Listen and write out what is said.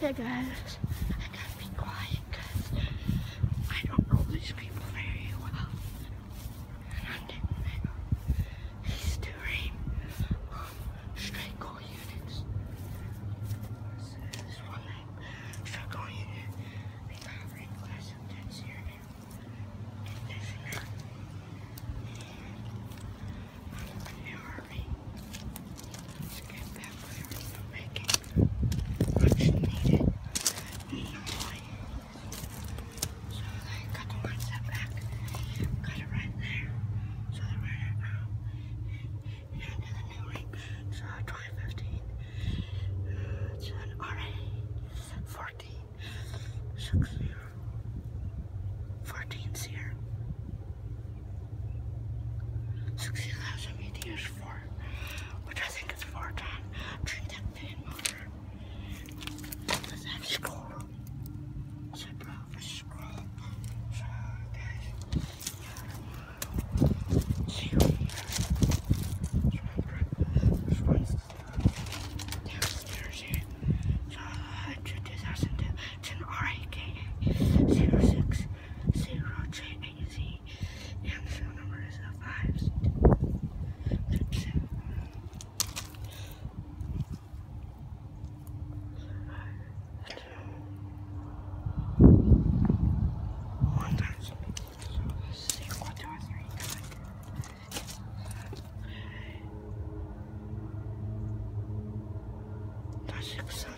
Hey guys, I gotta be quiet because I don't know these people very well. And I'm taking these doing straight goal units. This is one thing, straight goal unit. We got ring glass intense here. Conditioner. Let's get back where we're making much needed noise. So they cut the one step back, cut it right there. So they ran it into the new ring. So 2015, it's an RA 14, 60, 14 SEER, 60,000 BTUs for, which I think is 4-ton Tritec pin motor. Does that scroll? So I brought the scroll. So guys, see you here. This one's downstairs here. So it's a 2002. It's an RAK 060JAZ. And the phone number is 5. That's it. One time. So let's see what 2 or 3. That's 6.